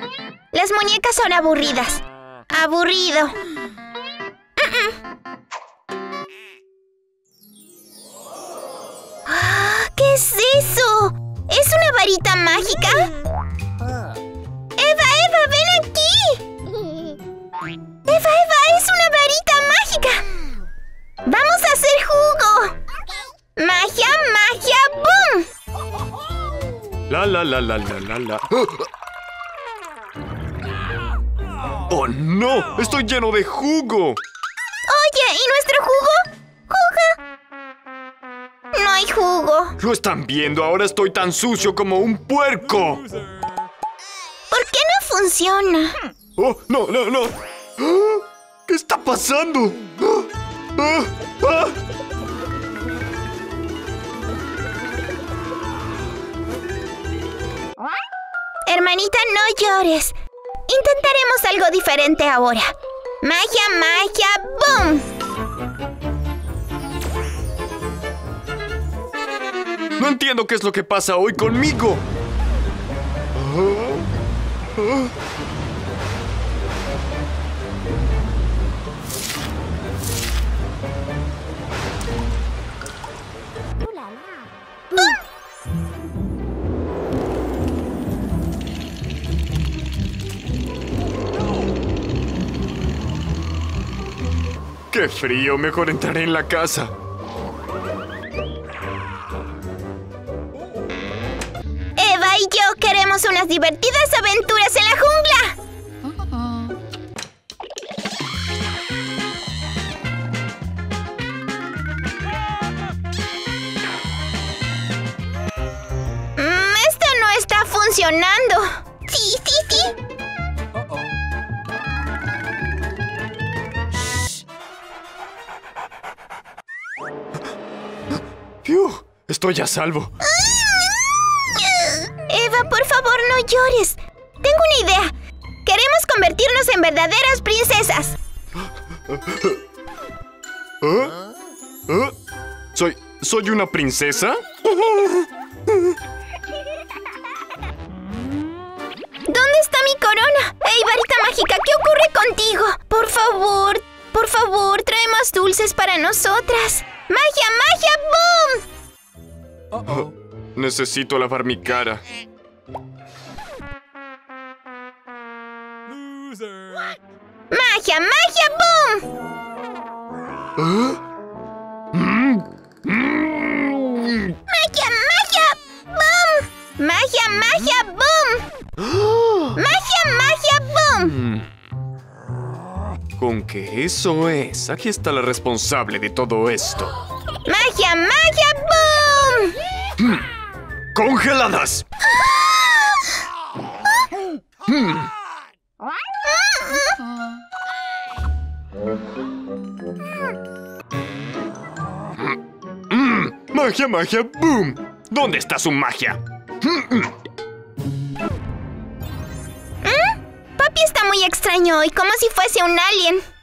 Las muñecas son aburridas. Aburrido. ¿Qué es eso? ¿Es una varita mágica? ¡Eva, Eva, ven aquí! ¡Eva, Eva, es una varita mágica! ¡Vamos a hacer jugo! ¡Magia, magia, boom! La. ¡Oh, no! ¡Estoy lleno de jugo! Oye, ¿y nuestro jugo? ¡Jugo! No hay jugo. ¿Lo están viendo? Ahora estoy tan sucio como un puerco. ¿Por qué no funciona? ¡Oh, no! ¿Qué está pasando? Hermanita, no llores. Intentaremos algo diferente ahora. Magia, magia, boom. No entiendo qué es lo que pasa hoy conmigo. ¡Qué frío! Mejor entraré en la casa. Eva y yo queremos unas divertidas aventuras en la jungla. Esto no está funcionando. Sí. ¡Fiu! Estoy a salvo. Eva, por favor, no llores. Tengo una idea. Queremos convertirnos en verdaderas princesas. ¿Soy una princesa? ¿Dónde está mi corona? ¡Ey, varita mágica! ¿Qué ocurre contigo? Por favor, trae más dulces para nosotras. ¡Magia, magia, boom! Necesito lavar mi cara. ¡Magia, magia, boom! ¡Magia, magia, boom! ¡Magia, magia, boom! ¡Magia, magia, boom! ¿Con qué eso es? Aquí está la responsable de todo esto. ¡Magia, magia, boom! ¡Congeladas! ¡Magia, magia, boom! ¿Dónde está su magia? Papi está muy extraño hoy, como si fuese un alien.